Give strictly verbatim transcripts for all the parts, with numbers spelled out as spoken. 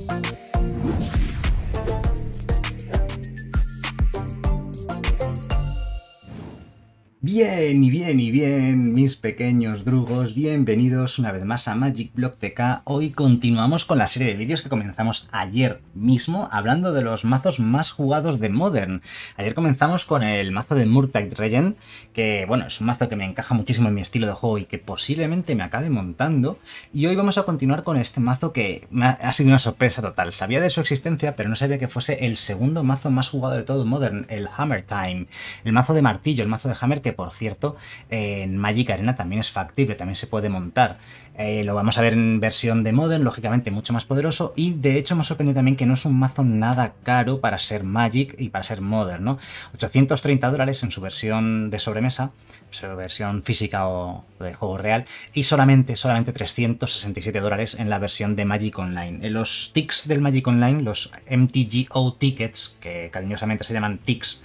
Bien y bien y bien, mis pequeños drugos, bienvenidos una vez más a Magic Block T K. Hoy continuamos con la serie de vídeos que comenzamos ayer mismo, hablando de los mazos más jugados de Modern. Ayer comenzamos con el mazo de Murktide Regent, que bueno, es un mazo que me encaja muchísimo en mi estilo de juego y que posiblemente me acabe montando. Y hoy vamos a continuar con este mazo que me ha, ha sido una sorpresa total. Sabía de su existencia, pero no sabía que fuese el segundo mazo más jugado de todo Modern, el Hammer Time. El mazo de martillo, el mazo de Hammer que por cierto en Magic Arena también es factible, también se puede montar. Eh, lo vamos a ver en versión de Modern, lógicamente mucho más poderoso, y de hecho me ha sorprendido también que no es un mazo nada caro para ser Magic y para ser Modern, ¿no? ochocientos treinta dólares en su versión de sobremesa, su versión física o de juego real, y solamente, solamente trescientos sesenta y siete dólares en la versión de Magic Online. En los ticks del Magic Online, los M T G O Tickets, que cariñosamente se llaman ticks,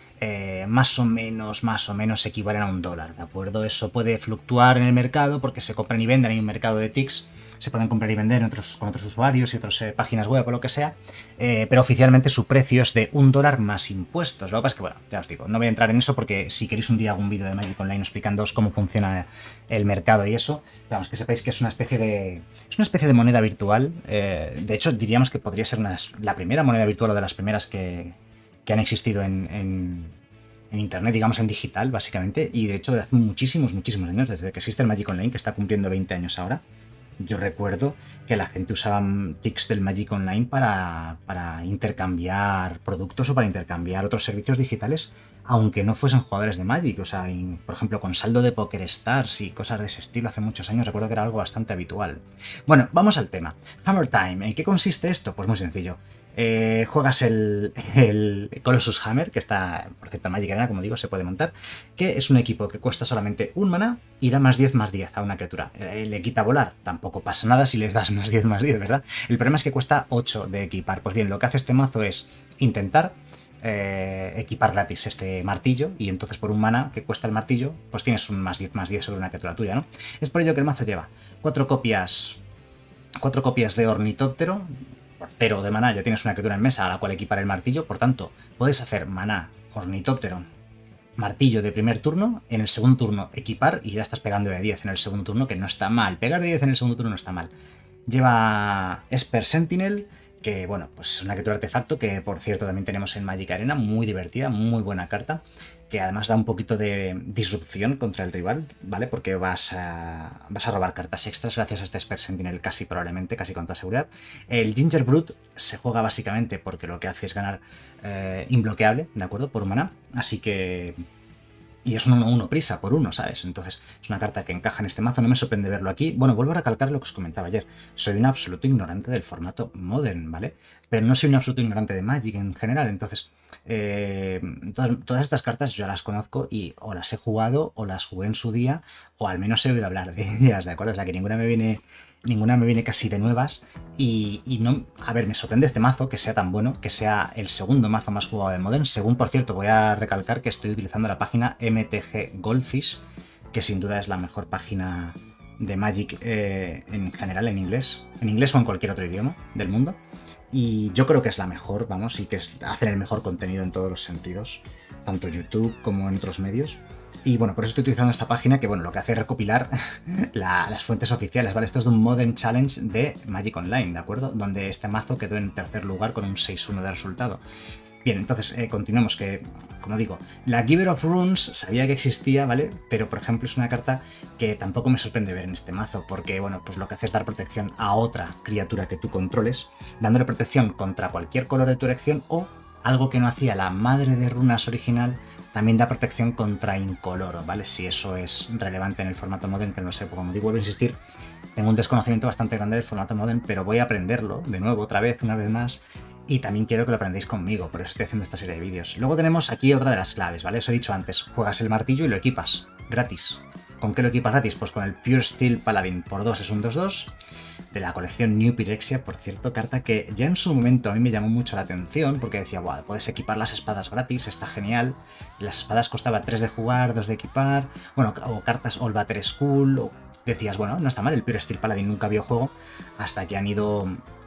Eh, más o menos, más o menos equivalen a un dólar, ¿de acuerdo? Eso puede fluctuar en el mercado porque se compran y venden, hay un mercado de ticks, se pueden comprar y vender en otros, con otros usuarios y otras eh, páginas web o lo que sea, eh, pero oficialmente su precio es de un dólar más impuestos. Lo que pasa es que, bueno, ya os digo, no voy a entrar en eso porque si queréis un día hago un vídeo de Magic Online explicándoos cómo funciona el mercado y eso, vamos, que sepáis que es una especie de, es una especie de moneda virtual, eh, de hecho diríamos que podría ser una, la primera moneda virtual o de las primeras que... que han existido en, en, en internet, digamos en digital, básicamente, y de hecho de hace muchísimos, muchísimos años, desde que existe el Magic Online, que está cumpliendo veinte años ahora. Yo recuerdo que la gente usaba ticks del Magic Online para, para intercambiar productos o para intercambiar otros servicios digitales, aunque no fuesen jugadores de Magic. O sea, por ejemplo, con saldo de Poker Stars y cosas de ese estilo hace muchos años, recuerdo que era algo bastante habitual. Bueno, vamos al tema. Hammer Time. ¿En qué consiste esto? Pues muy sencillo. Eh, juegas el, el Colossus Hammer, que está, por cierto, en Magic Arena, como digo, se puede montar, que es un equipo que cuesta solamente un maná y da más diez más diez a una criatura. Eh, le quita volar, tampoco pasa nada si les das más diez más diez, ¿verdad? El problema es que cuesta ocho de equipar. Pues bien, lo que hace este mazo es intentar eh, equipar gratis este martillo, y entonces por un maná que cuesta el martillo, pues tienes un más diez más diez sobre una criatura tuya, ¿no? Es por ello que el mazo lleva cuatro copias, cuatro copias de Ornitóptero. Por cero de maná ya tienes una criatura en mesa a la cual equipar el martillo, por tanto, puedes hacer maná, Ornitóptero, martillo de primer turno, en el segundo turno equipar y ya estás pegando de diez en el segundo turno, que no está mal. Pegar de diez en el segundo turno no está mal. Lleva Esper Sentinel, que bueno, pues es una criatura artefacto que por cierto también tenemos en Magic Arena, muy divertida, muy buena carta, que además da un poquito de disrupción contra el rival, ¿vale? Porque vas a, vas a robar cartas extras gracias a este Esper Sentinel, casi probablemente, casi con toda seguridad. El Ginger Brute se juega básicamente porque lo que hace es ganar eh, imbloqueable, ¿de acuerdo? Por maná, así que... Y es un uno uno prisa por uno, ¿sabes? Entonces es una carta que encaja en este mazo, no me sorprende verlo aquí. Bueno, vuelvo a recalcar lo que os comentaba ayer. Soy un absoluto ignorante del formato Modern, ¿vale? Pero no soy un absoluto ignorante de Magic en general, entonces... Eh, todas, todas estas cartas yo las conozco y o las he jugado o las jugué en su día, o al menos he oído hablar de ellas, ¿de acuerdo? O sea que ninguna me viene... Ninguna me viene casi de nuevas y, y no... A ver, me sorprende este mazo que sea tan bueno, que sea el segundo mazo más jugado de Modern. Según, por cierto, voy a recalcar que estoy utilizando la página M T G Goldfish, que sin duda es la mejor página de Magic eh, en general en inglés, en inglés o en cualquier otro idioma del mundo. Y yo creo que es la mejor, vamos, y que es, hacen el mejor contenido en todos los sentidos, tanto YouTube como en otros medios. Y bueno, por eso estoy utilizando esta página que, bueno, lo que hace es recopilar la, las fuentes oficiales, ¿vale? Esto es de un Modern Challenge de Magic Online, ¿de acuerdo? Donde este mazo quedó en tercer lugar con un seis uno de resultado. Bien, entonces, eh, continuemos, que, como digo, la Giver of Runes sabía que existía, ¿vale? Pero, por ejemplo, es una carta que tampoco me sorprende ver en este mazo, porque, bueno, pues lo que hace es dar protección a otra criatura que tú controles, dándole protección contra cualquier color de tu elección, o, algo que no hacía la Madre de Runas original, también da protección contra incoloro, ¿vale? Si eso es relevante en el formato Modern, que no sé, como digo, vuelvo a insistir, tengo un desconocimiento bastante grande del formato Modern, pero voy a aprenderlo de nuevo, otra vez, una vez más, y también quiero que lo aprendáis conmigo, por eso estoy haciendo esta serie de vídeos. Luego tenemos aquí otra de las claves, ¿vale? Os he dicho antes, juegas el martillo y lo equipas, gratis. ¿Con qué lo equipas gratis? Pues con el Pure Steel Paladin por dos, es un dos dos, de la colección New Pyrexia, por cierto, carta que ya en su momento a mí me llamó mucho la atención, porque decía, wow, puedes equipar las espadas gratis, está genial. Las espadas costaban tres de jugar, dos de equipar, bueno, o cartas All Battle School, o decías, bueno, no está mal, el Pure Steel Paladin nunca vio juego, hasta que han ido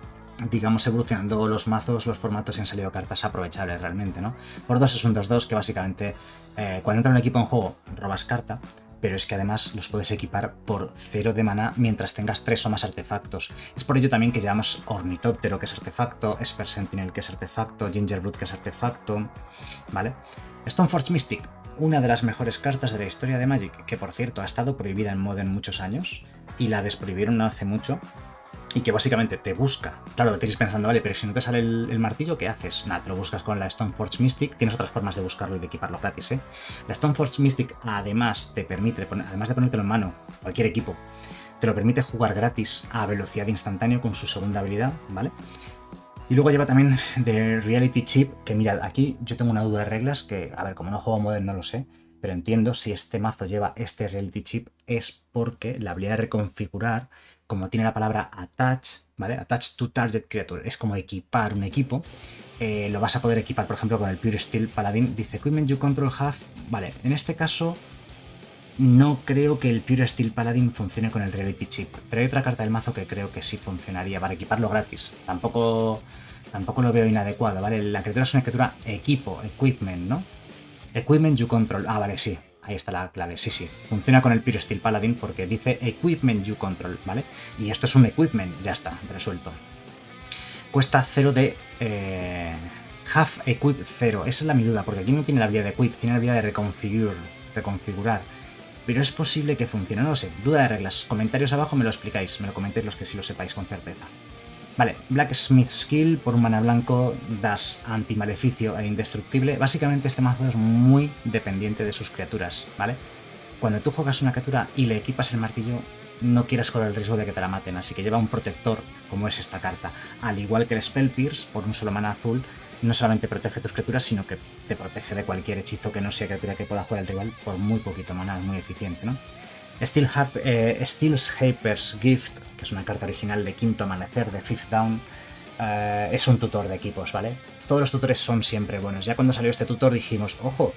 digamos, evolucionando los mazos, los formatos y han salido cartas aprovechables realmente, ¿no? Por dos es un dos dos que básicamente eh, cuando entra un equipo en juego robas carta, pero es que además los puedes equipar por cero de maná mientras tengas tres o más artefactos. Es por ello también que llevamos Ornitóptero, que es artefacto, Esper Sentinel, que es artefacto, Gingerbread, que es artefacto, ¿vale? Stoneforge Mystic, una de las mejores cartas de la historia de Magic, que por cierto ha estado prohibida en Modern muchos años, y la desprohibieron no hace mucho, y que básicamente te busca. Claro, te iréis pensando, vale, pero si no te sale el, el martillo, ¿qué haces? Nada, te lo buscas con la Stoneforge Mystic. Tienes otras formas de buscarlo y de equiparlo gratis, ¿eh? La Stoneforge Mystic además te permite, además de ponértelo en mano, cualquier equipo, te lo permite jugar gratis a velocidad instantánea con su segunda habilidad, ¿vale? Y luego lleva también de Reality Chip, que mirad, aquí yo tengo una duda de reglas que, a ver, como no juego Modern no lo sé, pero entiendo si este mazo lleva este Reality Chip es porque la habilidad de reconfigurar, como tiene la palabra attach, ¿vale? Attach to target creature, es como equipar un equipo, eh, lo vas a poder equipar, por ejemplo, con el Pure Steel Paladin. Dice Equipment you control have, vale, en este caso no creo que el Pure Steel Paladin funcione con el Reality Chip, pero hay otra carta del mazo que creo que sí funcionaría para equiparlo gratis. Tampoco, tampoco lo veo inadecuado, ¿vale? La criatura es una criatura equipo, equipment, ¿no? Equipment you control, ah, vale, sí. Ahí está la clave, sí, sí. Funciona con el Pure Steel Paladin porque dice Equipment You Control, ¿vale? Y esto es un Equipment, ya está, resuelto. Cuesta cero de... Eh, half Equip cero, esa es la mi duda, porque aquí no tiene la habilidad de Equip, tiene la habilidad de reconfigure, reconfigurar. Pero es posible que funcione, no lo sé. Duda de reglas. Comentarios abajo me lo explicáis, me lo comentéis los que sí lo sepáis con certeza. Vale, Blacksmith Skill, por un mana blanco, das antimaleficio e indestructible. Básicamente este mazo es muy dependiente de sus criaturas, ¿vale? Cuando tú juegas una criatura y le equipas el martillo, no quieras correr el riesgo de que te la maten, así que lleva un protector, como es esta carta. Al igual que el Spell Pierce, por un solo mana azul, no solamente protege tus criaturas, sino que te protege de cualquier hechizo que no sea criatura que pueda jugar el rival por muy poquito mana, es muy eficiente, ¿no? Steel eh, Steel's Hyper's Gift, que es una carta original de Quinto Amanecer, de Fifth Down, eh, es un tutor de equipos, ¿vale? Todos los tutores son siempre buenos. Ya cuando salió este tutor dijimos, ojo,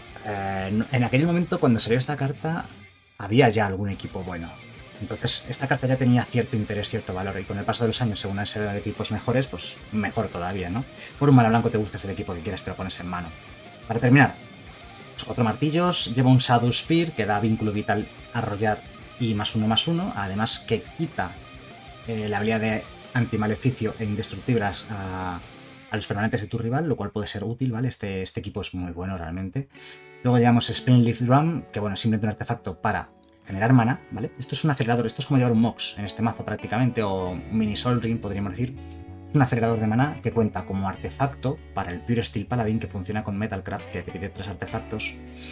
eh, en aquel momento cuando salió esta carta había ya algún equipo bueno. Entonces esta carta ya tenía cierto interés, cierto valor, y con el paso de los años, según han sido equipos mejores, pues mejor todavía, ¿no? Por un mana blanco te buscas el equipo que quieras, te lo pones en mano. Para terminar, los cuatro martillos, lleva un Shadow Spear que da vínculo vital, arrollar y más uno más uno, además que quita eh, la habilidad de antimaleficio e indestructible a, a los permanentes de tu rival, lo cual puede ser útil, ¿vale? Este, este equipo es muy bueno realmente. Luego llevamos Springleaf Drum, que bueno, es simplemente un artefacto para generar mana, ¿vale? Esto es un acelerador, esto es como llevar un Mox en este mazo prácticamente, o un Mini Sol Ring podríamos decir. Es un acelerador de maná que cuenta como artefacto para el Pure Steel Paladin, que funciona con Metalcraft, que te pide tres artefactos.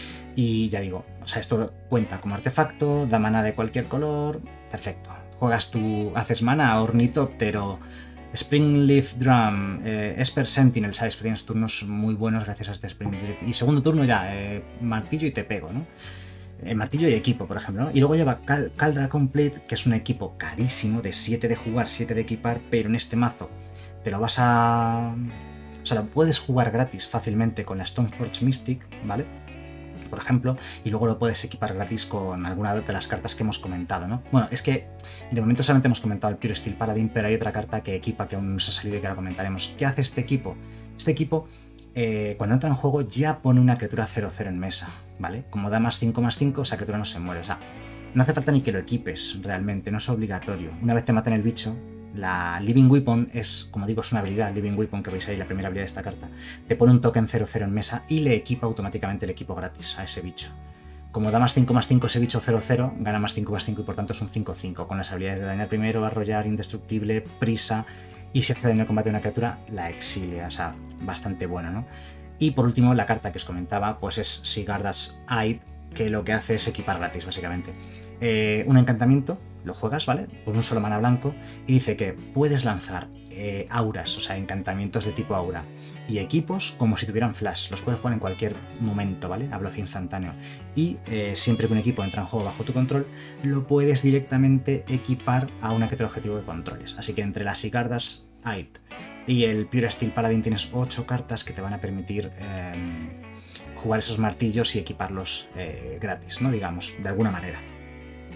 Y ya digo, o sea, esto cuenta como artefacto, da maná de cualquier color, perfecto. Juegas tú, haces maná, Ornitóptero, Springleaf Drum, eh, Esper Sentinel, sabes que tienes turnos muy buenos gracias a este Springleaf. Y segundo turno ya, eh, martillo y te pego, ¿no? Eh, martillo y equipo, por ejemplo, ¿no? Y luego lleva Cal Caldra Complete, que es un equipo carísimo, de siete de jugar, siete de equipar, pero en este mazo te lo vas a... O sea, lo puedes jugar gratis fácilmente con la Stoneforge Mystic, ¿vale? Por ejemplo, y luego lo puedes equipar gratis con alguna de las cartas que hemos comentado, ¿no? Bueno, es que de momento solamente hemos comentado el Pure Steel Paladin, pero hay otra carta que equipa que aún no se ha salido y que ahora comentaremos. ¿Qué hace este equipo? Este equipo, eh, cuando entra en juego, ya pone una criatura cero cero en mesa, ¿vale? Como da más cinco más cinco, esa criatura no se muere, o sea, no hace falta ni que lo equipes realmente, no es obligatorio. Una vez te matan el bicho, la Living Weapon es, como digo, es una habilidad, Living Weapon, que veis ahí, la primera habilidad de esta carta. Te pone un token cero cero en mesa y le equipa automáticamente el equipo gratis a ese bicho. Como da más cinco más cinco ese bicho cero cero, gana más cinco más cinco y por tanto es un cinco cinco, con las habilidades de dañar primero, arrollar, indestructible, prisa, y si hace daño en combate a una criatura, la exilia, o sea, bastante bueno, ¿no? Y por último, la carta que os comentaba, pues es Sigarda's Aid, que lo que hace es equipar gratis, básicamente. Eh, un encantamiento, lo juegas, ¿vale? Por un solo mana blanco, y dice que puedes lanzar eh, auras, o sea, encantamientos de tipo aura, y equipos como si tuvieran flash, los puedes jugar en cualquier momento, ¿vale? A velocidad instantáneo. Y eh, siempre que un equipo entra en juego bajo tu control, lo puedes directamente equipar a una criatura objetivo de controles. Así que entre las Sigarda's Aid y el Pure Steel Paladin tienes ocho cartas que te van a permitir eh, jugar esos martillos y equiparlos eh, gratis, ¿no? Digamos, de alguna manera.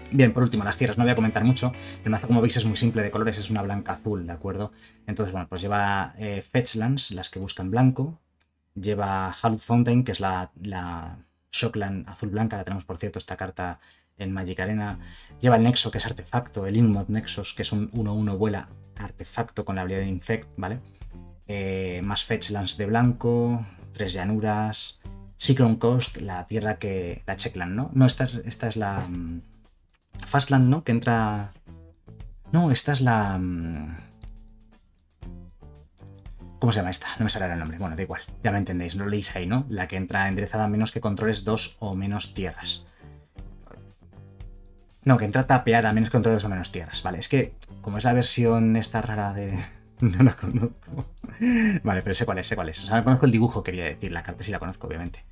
Bien, por último, las tierras, no voy a comentar mucho. El mazo, como veis, es muy simple de colores, es una blanca azul, ¿de acuerdo? Entonces, bueno, pues lleva eh, Fetchlands, las que buscan blanco. Lleva Hallowed Fountain, que es la, la Shockland azul blanca, la tenemos por cierto esta carta en Magic Arena. Lleva el Nexo, que es artefacto, el Inmod Nexus, que es un uno uno vuela artefacto con la habilidad de Infect, ¿vale? Eh, más Fetchlands de blanco, tres llanuras, Cyclone Coast, la tierra que... la Checkland, ¿no? No, esta es, esta es la... Um, Fastland, ¿no? Que entra... No, esta es la... Um, ¿Cómo se llama esta? No me sale el nombre. Bueno, da igual. Ya me entendéis, no lo leéis ahí, ¿no? La que entra enderezada a menos que controles dos o menos tierras. No, que entra tapeada a menos que controles dos o menos tierras. Vale, es que como es la versión esta rara de... No la conozco. Vale, pero sé cuál es, sé cuál es. O sea, no conozco el dibujo, quería decir. La carta sí la conozco, obviamente.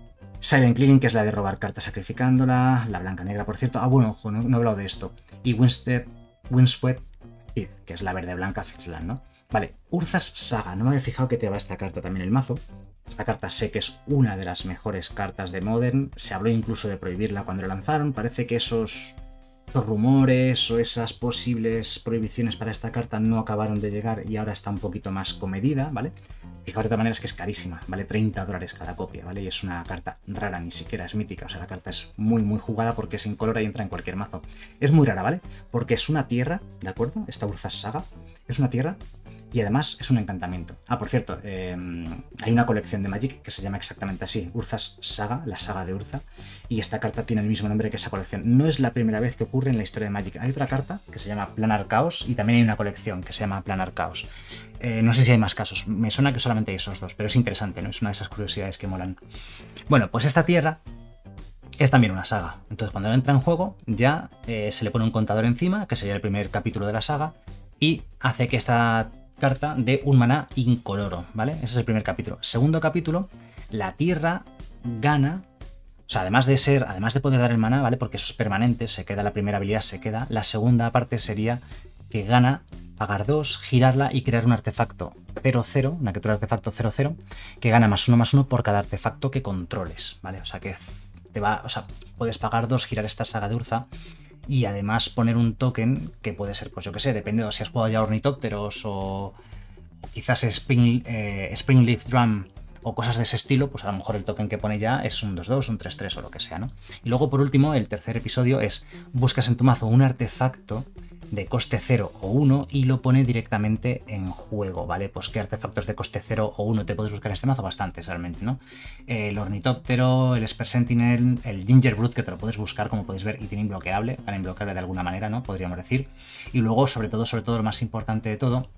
Silent Clearing, que es la de robar cartas sacrificándola. La blanca negra, por cierto. Ah, bueno, ojo, no, no he hablado de esto. Y Windswept, Windswept Pit, que es la verde blanca Fetchland, ¿no? Vale, Urza's Saga. No me había fijado que te va esta carta también el mazo. Esta carta sé que es una de las mejores cartas de Modern. Se habló incluso de prohibirla cuando la lanzaron. Parece que esos, esos rumores o esas posibles prohibiciones para esta carta no acabaron de llegar y ahora está un poquito más comedida, ¿vale? Fijaos de todas maneras que es carísima, vale treinta dólares cada copia, ¿vale? Y es una carta rara, ni siquiera es mítica. O sea, la carta es muy, muy jugada porque es incolora y entra en cualquier mazo. Es muy rara, ¿vale? Porque es una tierra, ¿de acuerdo? Esta Urza's Saga es una tierra... Y además es un encantamiento. Ah, por cierto, eh, hay una colección de Magic que se llama exactamente así, Urza's Saga, la saga de Urza, y esta carta tiene el mismo nombre que esa colección. No es la primera vez que ocurre en la historia de Magic. Hay otra carta que se llama Planar Chaos y también hay una colección que se llama Planar Chaos. Eh, no sé si hay más casos, me suena que solamente hay esos dos, pero es interesante, ¿no? Es una de esas curiosidades que molan. Bueno, pues esta tierra es también una saga. Entonces cuando entra en juego ya eh, se le pone un contador encima, que sería el primer capítulo de la saga, y hace que esta carta de un maná incoloro, ¿vale? Ese es el primer capítulo. Segundo capítulo, la tierra gana, o sea, además de ser, además de poder dar el maná, ¿vale? Porque eso es permanente, se queda la primera habilidad, se queda. La segunda parte sería que gana pagar dos, girarla y crear un artefacto cero cero, una criatura de artefacto cero cero, que gana más uno más uno por cada artefacto que controles, ¿vale? O sea, que te va, o sea, puedes pagar dos, girar esta saga de Urza y además poner un token que puede ser, pues yo que sé, depende de si has jugado ya ornitópteros o, o quizás Spring, eh, Springleaf Drum o cosas de ese estilo, pues a lo mejor el token que pone ya es un dos dos, un tres tres o lo que sea, ¿no? Y luego, por último, el tercer episodio es buscas en tu mazo un artefacto de coste cero o uno y lo pone directamente en juego, ¿vale? Pues qué artefactos de coste cero o uno te puedes buscar en este mazo, bastantes realmente, ¿no? El ornitóptero, el Esper Sentinel, el Gingerbread, que te lo puedes buscar, como podéis ver, y tiene imbloqueable, gana imbloqueable de alguna manera, ¿no? Podríamos decir. Y luego, sobre todo, sobre todo, lo más importante de todo,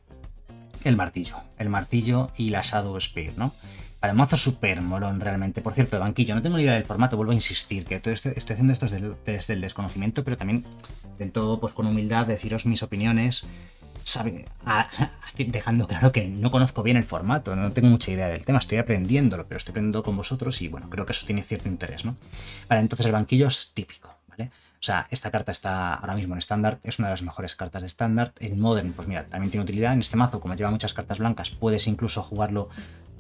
el martillo. El martillo y la Shadow Spear, ¿no? Vale, mazo súper molón realmente. Por cierto, de banquillo, no tengo ni idea del formato, vuelvo a insistir, que todo esto, estoy haciendo esto desde, desde el desconocimiento, pero también intento, pues con humildad, deciros mis opiniones, sabe, a, a, dejando claro que no conozco bien el formato, no tengo mucha idea del tema, estoy aprendiéndolo, pero estoy aprendiendo con vosotros y bueno, creo que eso tiene cierto interés, ¿no? Vale, entonces el banquillo es típico, ¿vale? O sea, esta carta está ahora mismo en estándar, es una de las mejores cartas de estándar. En Modern, pues mira, también tiene utilidad. En este mazo, como lleva muchas cartas blancas, puedes incluso jugarlo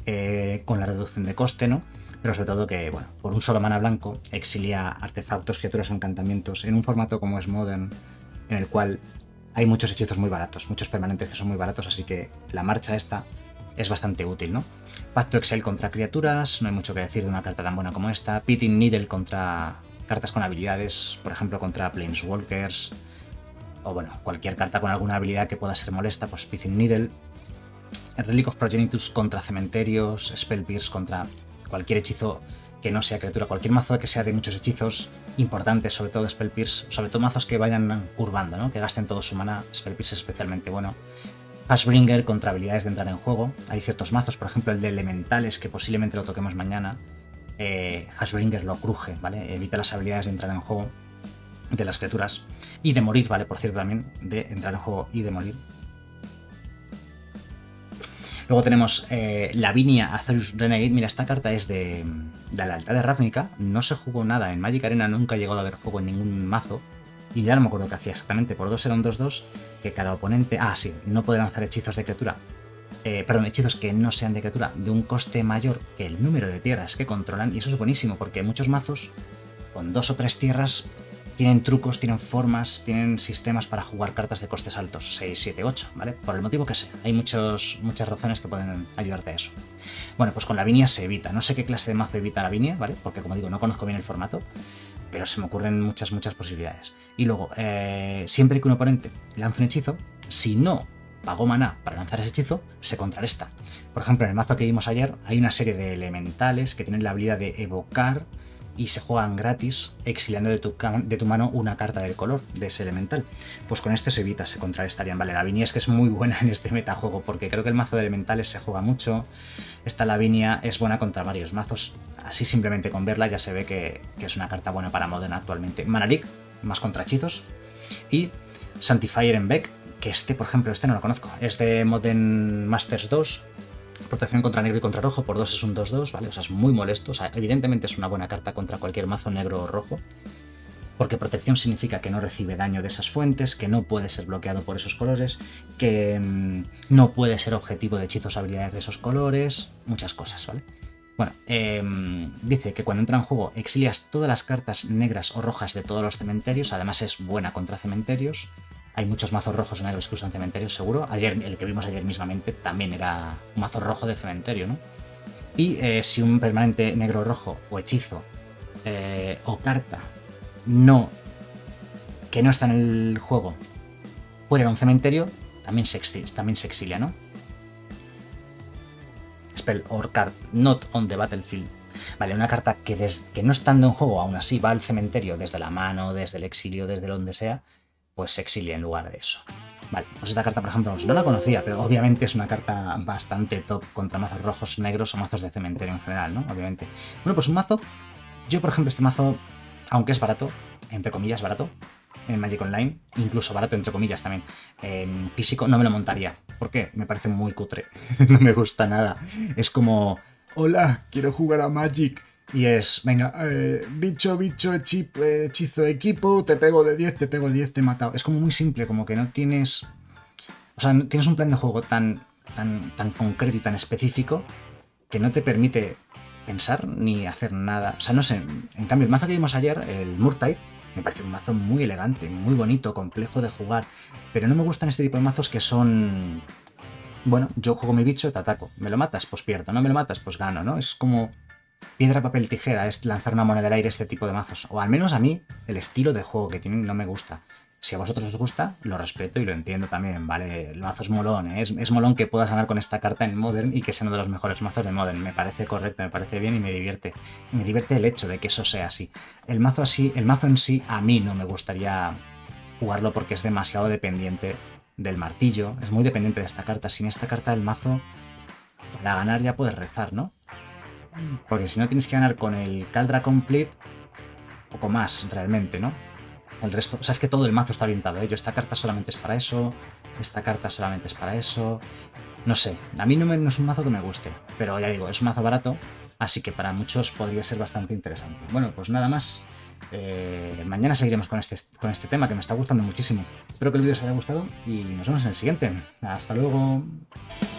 eh, con la reducción de coste, ¿no? Pero sobre todo que, bueno, por un solo mana blanco exilia artefactos, criaturas, encantamientos en un formato como es Modern, en el cual hay muchos hechizos muy baratos, muchos permanentes que son muy baratos, así que la marcha esta es bastante útil, ¿no? Pacto Excel contra criaturas, no hay mucho que decir de una carta tan buena como esta. Pitting Needle contra cartas con habilidades, por ejemplo contra Planeswalkers, o bueno, cualquier carta con alguna habilidad que pueda ser molesta, pues Pitting Needle. Relic of Progenitus contra cementerios, Spell Pierce contra cualquier hechizo que no sea criatura, cualquier mazo que sea de muchos hechizos importantes, sobre todo Spell Pierce, sobre todo mazos que vayan curvando, ¿no? Que gasten todo su mana, Spell Pierce es especialmente bueno. Hashbringer contra habilidades de entrar en juego, hay ciertos mazos, por ejemplo el de elementales, que posiblemente lo toquemos mañana, eh, Hashbringer lo cruje, ¿vale? Evita las habilidades de entrar en juego de las criaturas, y de morir, ¿vale? Por cierto también, de entrar en juego y de morir. Luego tenemos eh, Lavinia Azorius Renegade. Mira, esta carta es de, de la lealtad de Ravnica. No se jugó nada en Magic Arena, nunca ha llegado a haber juego en ningún mazo. Y ya no me acuerdo qué hacía exactamente. Por dos era un dos dos, que cada oponente... Ah, sí, no puede lanzar hechizos de criatura. Eh, perdón, hechizos que no sean de criatura de un coste mayor que el número de tierras que controlan. Y eso es buenísimo, porque muchos mazos con dos o tres tierras tienen trucos, tienen formas, tienen sistemas para jugar cartas de costes altos, seis, siete, ocho, ¿vale? Por el motivo que sea. Hay muchos, muchas razones que pueden ayudarte a eso. Bueno, pues con Lavinia se evita. No sé qué clase de mazo evita Lavinia, ¿vale? Porque como digo, no conozco bien el formato, pero se me ocurren muchas, muchas posibilidades. Y luego, eh, siempre que un oponente lance un hechizo, si no pagó maná para lanzar ese hechizo, se contrarresta. Por ejemplo, en el mazo que vimos ayer hay una serie de elementales que tienen la habilidad de evocar y se juegan gratis exiliando de tu, de tu mano una carta del color de ese elemental. Pues con este se evita, se contrarrestarían. Vale, Lavinia es que es muy buena en este metajuego porque creo que el mazo de elementales se juega mucho. Esta Lavinia es buena contra varios mazos. Así simplemente con verla ya se ve que, que es una carta buena para Modern actualmente. Mana Leak, más contra hechizos. Y Sanctifier en Beck, que este, por ejemplo, este no lo conozco. Es de Modern Masters dos. Protección contra negro y contra rojo, por dos es un dos dos, ¿vale? O sea, es muy molesto. O sea, evidentemente es una buena carta contra cualquier mazo negro o rojo. Porque protección significa que no recibe daño de esas fuentes, que no puede ser bloqueado por esos colores, que mmm, no puede ser objetivo de hechizos o habilidades de esos colores, muchas cosas, ¿vale? Bueno, eh, dice que cuando entra en juego exilias todas las cartas negras o rojas de todos los cementerios, además es buena contra cementerios. Hay muchos mazos rojos o negros que usan cementerios, seguro. Ayer, el que vimos ayer mismamente también era un mazo rojo de cementerio, ¿no? Y eh, si un permanente negro rojo o hechizo eh, o carta no que no está en el juego fuera de un cementerio, también se, también se exilia, ¿no? Spell or card not on the battlefield. Vale, una carta que, des, que no estando en juego aún así va al cementerio desde la mano, desde el exilio, desde donde sea, pues se exilia en lugar de eso. Vale, pues esta carta, por ejemplo, no la conocía, pero obviamente es una carta bastante top contra mazos rojos, negros o mazos de cementerio en general, ¿no? Obviamente. Bueno, pues un mazo... Yo, por ejemplo, este mazo, aunque es barato, entre comillas barato, en Magic Online, incluso barato entre comillas también, en físico, no me lo montaría. ¿Por qué? Me parece muy cutre. No me gusta nada. Es como... Hola, quiero jugar a Magic. Y es, venga, eh, bicho, bicho, hechip, eh, hechizo, equipo, te pego de diez, te pego de diez, te he matado. Es como muy simple, como que no tienes... O sea, no tienes un plan de juego tan, tan, tan concreto y tan específico que no te permite pensar ni hacer nada. O sea, no sé, en cambio el mazo que vimos ayer, el Murktide, me parece un mazo muy elegante, muy bonito, complejo de jugar. Pero no me gustan este tipo de mazos que son... Bueno, yo juego mi bicho, te ataco. ¿Me lo matas? Pues pierdo. ¿No me lo matas? Pues gano, ¿no? Es como... Piedra, papel, tijera, es lanzar una moneda al aire este tipo de mazos. O al menos a mí, el estilo de juego que tienen no me gusta. Si a vosotros os gusta, lo respeto y lo entiendo también, ¿vale? El mazo es molón, ¿eh? es, es molón que puedas ganar con esta carta en Modern y que sea uno de los mejores mazos de Modern. Me parece correcto, me parece bien y me divierte. Y me divierte el hecho de que eso sea así. El mazo así, el mazo en sí, a mí no me gustaría jugarlo porque es demasiado dependiente del martillo. Es muy dependiente de esta carta. Sin esta carta el mazo, para ganar ya puedes rezar, ¿no? Porque si no tienes que ganar con el Caldra Complete, poco más realmente, ¿no? El resto, o sea, es que todo el mazo está orientado, ¿eh? Yo, esta carta solamente es para eso, esta carta solamente es para eso... No sé, a mí no, me, no es un mazo que me guste, pero ya digo, es un mazo barato, así que para muchos podría ser bastante interesante. Bueno, pues nada más. Eh, mañana seguiremos con este, con este tema que me está gustando muchísimo. Espero que el vídeo os haya gustado y nos vemos en el siguiente. Hasta luego.